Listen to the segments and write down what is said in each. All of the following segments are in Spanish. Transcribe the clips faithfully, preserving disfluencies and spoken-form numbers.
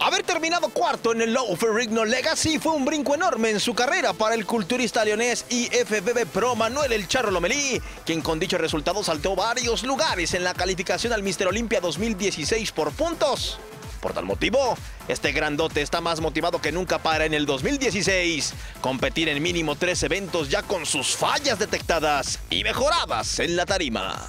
Haber terminado cuarto en el Lou Ferrigno Legacy fue un brinco enorme en su carrera para el culturista leonés I F B B Pro Manuel El Charro Lomelí, quien con dicho resultado saltó varios lugares en la calificación al Mister Olympia dos mil dieciséis por puntos. Por tal motivo, este grandote está más motivado que nunca para en el dos mil dieciséis competir en mínimo tres eventos ya con sus fallas detectadas y mejoradas en la tarima.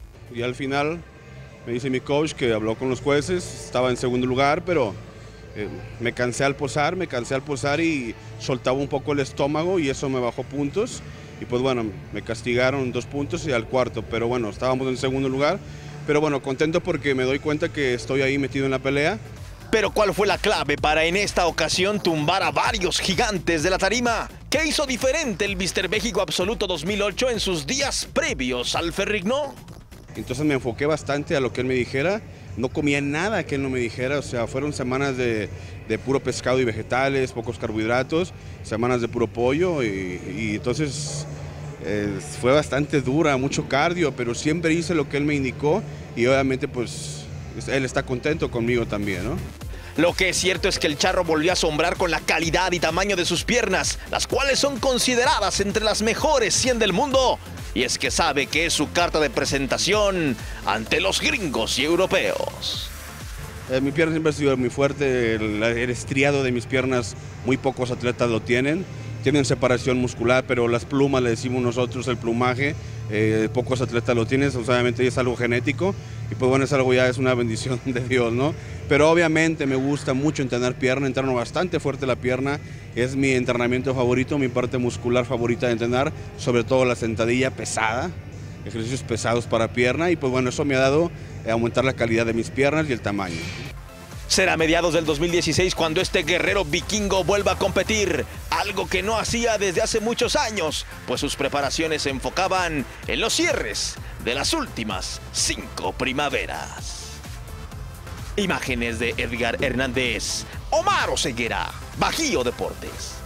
Y al final me dice mi coach que habló con los jueces, estaba en segundo lugar, pero eh, me cansé al posar, me cansé al posar y soltaba un poco el estómago y eso me bajó puntos. Y pues bueno, me castigaron dos puntos y al cuarto, pero bueno, estábamos en segundo lugar. Pero bueno, contento porque me doy cuenta que estoy ahí metido en la pelea. Pero ¿cuál fue la clave para en esta ocasión tumbar a varios gigantes de la tarima? ¿Qué hizo diferente el Mister México Absoluto dos mil ocho en sus días previos al Ferrigno? Entonces me enfoqué bastante a lo que él me dijera. No comía nada que él no me dijera, o sea, fueron semanas de, de puro pescado y vegetales, pocos carbohidratos, semanas de puro pollo y, y entonces eh, fue bastante dura, mucho cardio, pero siempre hice lo que él me indicó y obviamente pues él está contento conmigo también, ¿no? Lo que es cierto es que el Charro volvió a asombrar con la calidad y tamaño de sus piernas, las cuales son consideradas entre las mejores cien del mundo. Y es que sabe que es su carta de presentación ante los gringos y europeos. Eh, mi pierna siempre ha sido muy fuerte, el, el estriado de mis piernas muy pocos atletas lo tienen. Tienen separación muscular, pero las plumas, le decimos nosotros, el plumaje, eh, pocos atletas lo tienen, obviamente es algo genético y pues bueno, es algo ya, es una bendición de Dios, ¿no? Pero obviamente me gusta mucho entrenar pierna, entreno bastante fuerte la pierna, es mi entrenamiento favorito, mi parte muscular favorita de entrenar, sobre todo la sentadilla pesada, ejercicios pesados para pierna y pues bueno, eso me ha dado eh, aumentar la calidad de mis piernas y el tamaño. Será a mediados del dos mil dieciséis cuando este guerrero vikingo vuelva a competir, algo que no hacía desde hace muchos años, pues sus preparaciones se enfocaban en los cierres de las últimas cinco primaveras. Imágenes de Edgar Hernández, Omar Oseguera, Bajío Deportes.